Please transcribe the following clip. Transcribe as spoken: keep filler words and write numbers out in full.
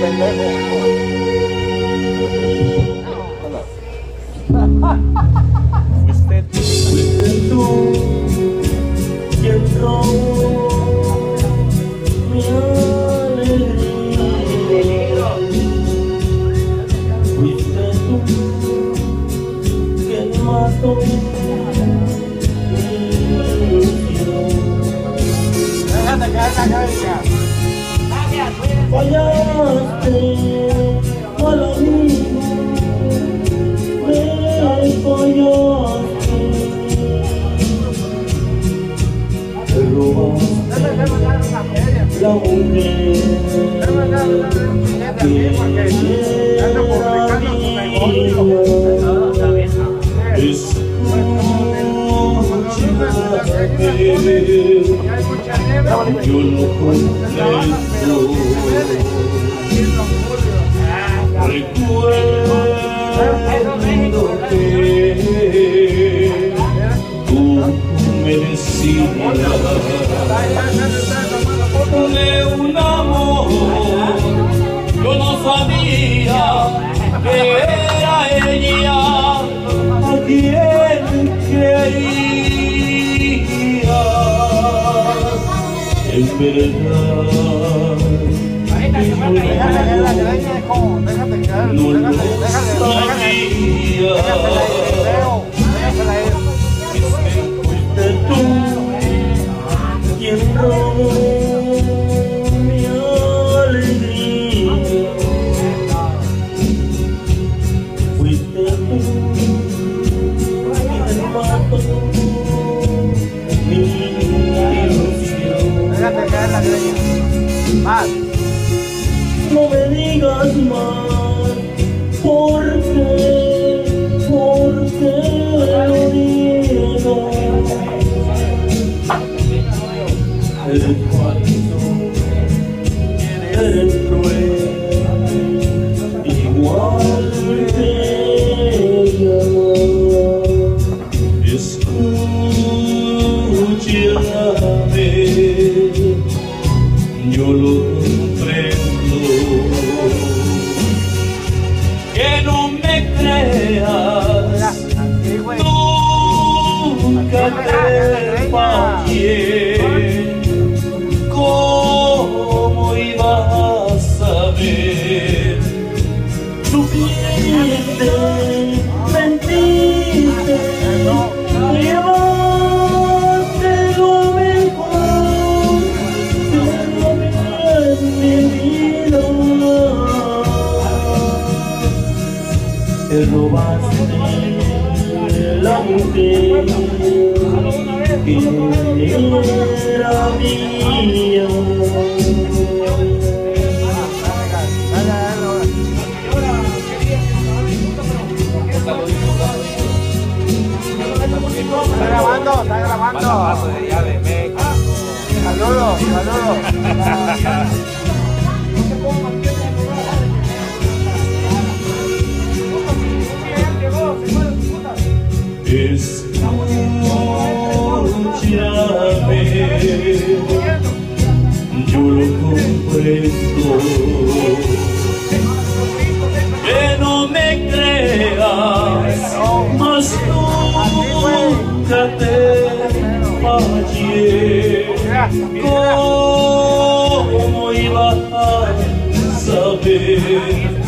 Fuiste tú quien robó mi alegría. Fuiste tú quien mató mi ilusión. Déjate caer la cabeza. Fallaste, mal amigo, me fallaste. Te robaste la mujer que era mía. Escúchame, yo no comprendo. Recuerdo que tú me decías de un amor, yo no sabía que era ella a quien quería. En verdad no lo sabía. Fuiste tú quien robó mi alegría. Fuiste tú quien mató mi ilusión. No me digas más, porque, porque lo digo. Eres falso, eres cruel, igual que ella. Escúchame, yo lo comprendo. Que no me creas, nunca te fallé. ¿Cómo ibas a saber? Supiste, mentiste, llevaste lo mejor de mi vida. Te robaste la mujer que era mía. Está grabando, está grabando. Saludos, saludos. Escúchame, yo lo comprendo. Que no me creas, mas nunca te fallé. ¿Cómo iba a saber?